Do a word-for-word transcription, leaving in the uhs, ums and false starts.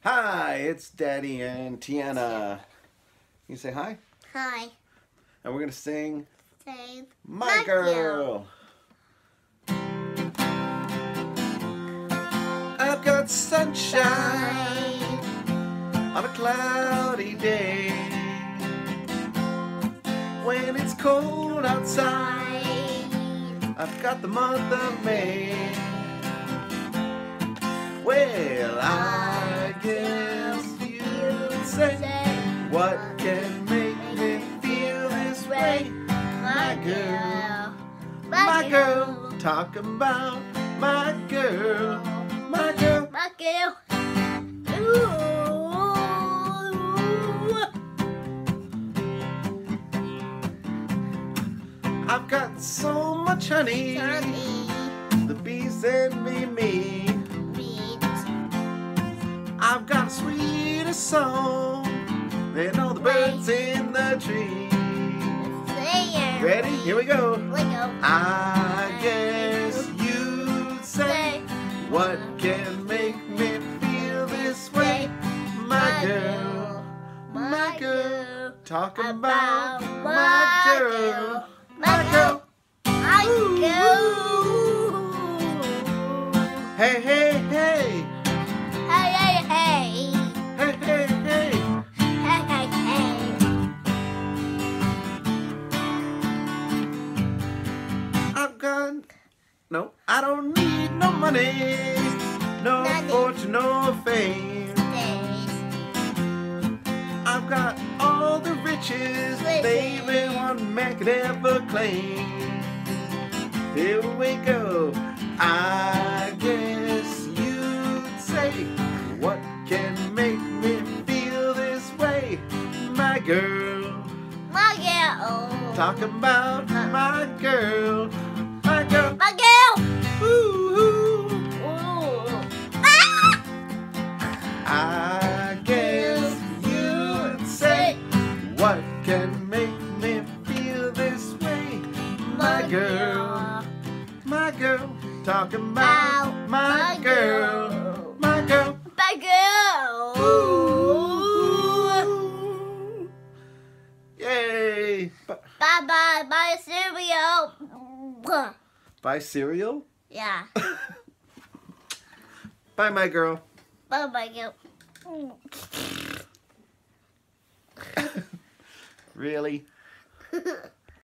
Hi, it's Daddy and Tiana. You say hi? Hi. And we're going to sing Save My, my Girl. I've got sunshine on a cloudy day. When it's cold outside, I've got the month of May. Well, I guess you'd say, what can make me feel this way? My girl, my girl, talk about my girl, my girl, my girl. Ooh. I've got so much honey, Honey. The bees and me, me. I've got a sweeter song than all the birds in the tree. Ready? Here we go. We go. I guess you'd say, what can make me feel this way? My girl, my girl, talk about my girl, my girl. My girl. Hey, hey, hey. Hey, hey, hey. Hey, hey, hey. Hey, hey, hey. I've got, no, I don't need no money, no Money. fortune, no fame. I've got all the riches, Riches. baby, one man could ever claim. Here we go. I guess you'd say, what can make me feel this way? My girl, My girl. talk about my girl, my girl. My girl. Ooh, ooh. Ooh. Ah! I guess you'd say, what can make me feel this way? My girl, my girl, talking about my girl, my girl. My girl. Ooh. Yay! B- Bye bye. Bye cereal. Buy cereal? Yeah. Bye, my girl. Bye my girl. Really?